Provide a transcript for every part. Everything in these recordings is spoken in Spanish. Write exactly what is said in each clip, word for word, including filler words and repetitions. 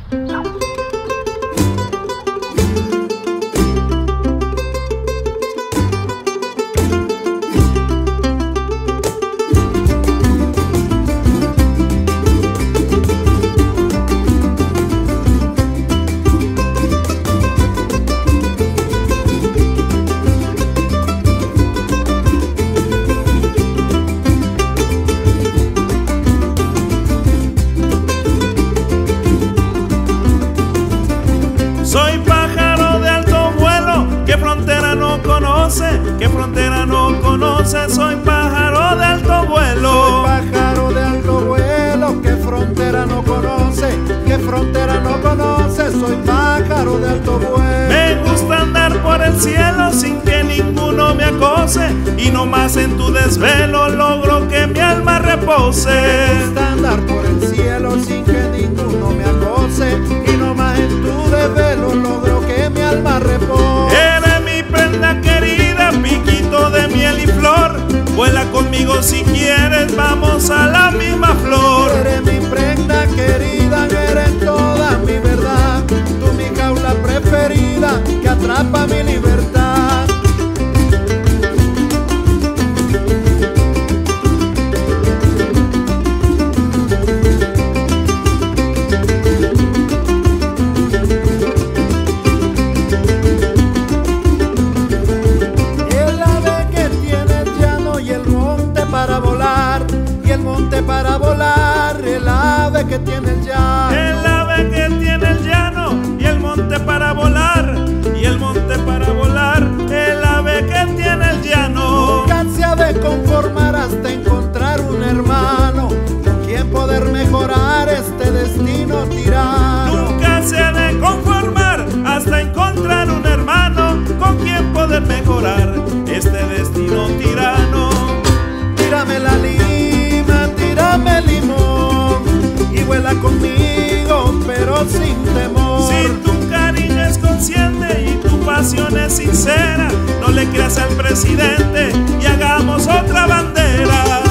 Soy pájaro de alto vuelo, que frontera no conoce, que frontera no conoce. Soy pájaro de alto vuelo. Soy pájaro de alto vuelo, que frontera no conoce, que frontera no conoce. Soy pájaro de alto vuelo. Me gusta andar por el cielo sin que ninguno me acose, y no más en tu desvelo logro que mi alma repose. Me gusta andar por el cielo sin que ninguno me acose, y no más en tu desvelo logro que mi alma repose. Eres mi prenda querida, piquito de miel y flor. Vuela conmigo si quieres, vamos a la misma flor. Eres mi prenda querida, eres toda mi verdad. Tú mi jaula preferida que atrapa mi libertad. Para volar, el ave que tiene el llano. El ave que tiene el llano y el monte para volar, y el monte para volar, el ave que tiene el llano. Nunca se ha de conformar hasta encontrar un hermano con quien poder mejorar este destino tirano. Nunca se ha de conformar hasta encontrar un hermano con quien poder mejorar este destino tirano. Tírame la lima, tírame limón y vuela conmigo, pero sin temor. Si tu cariño es consciente y tu pasión es sincera, no le creas al presidente y hagamos otra bandera.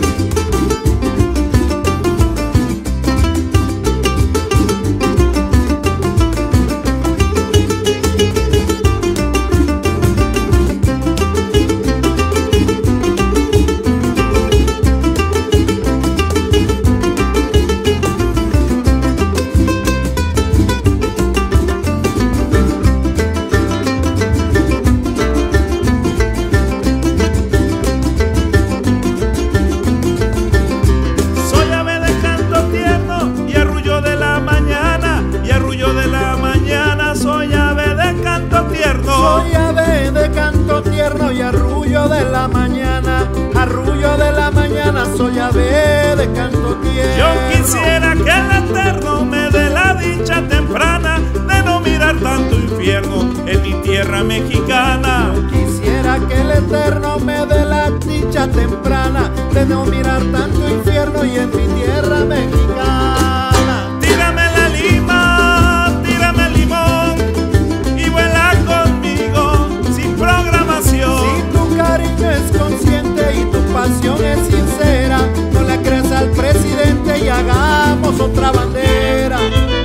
Soy ave de canto tierno y arrullo de la mañana, arrullo de la mañana, soy ave de canto tierno. Yo quisiera que el Eterno me dé la dicha temprana de no mirar tanto infierno en mi tierra mexicana. Yo quisiera que el Eterno me dé la dicha temprana de no mirar tanto infierno y en mi tierra mexicana. Tírame la lima, tírame el limón y vuela conmigo sin programación. Si tu cariño es consciente y tu pasión es sincera, no le creas al presidente y hagamos otra bandera.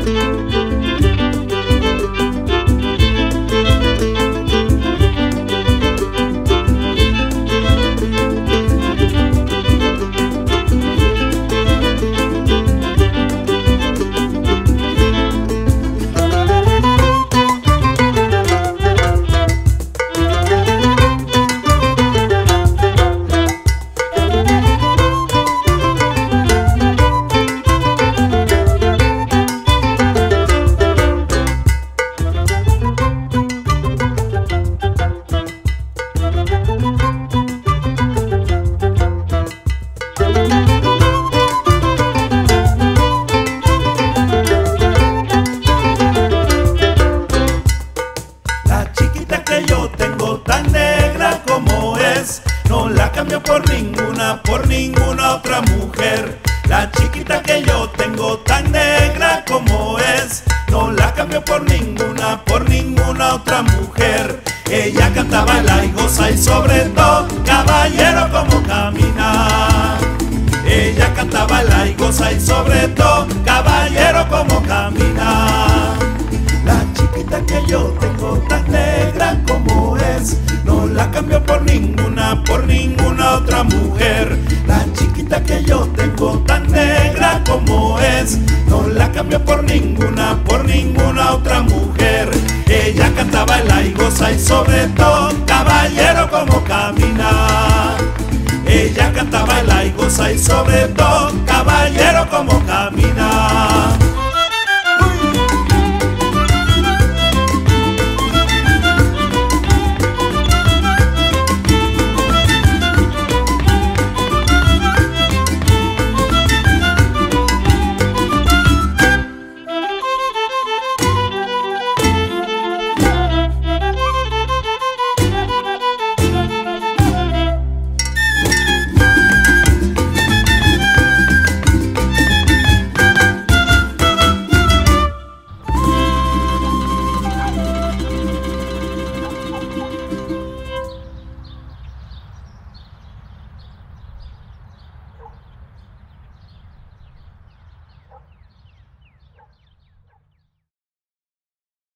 Por ninguna, por ninguna otra mujer. La chiquita que yo tengo tan negra como es, no la cambio por ninguna, por ninguna otra mujer. Ella canta, baila y goza y sobre todo caballero como camina. Ella canta, baila y goza y sobre todo caballero como camina. es, no la cambio por ninguna, por ninguna otra mujer. Ella cantaba el ay goza y sobre todo caballero como camina. Ella cantaba el ay goza y sobre todo caballero como camina.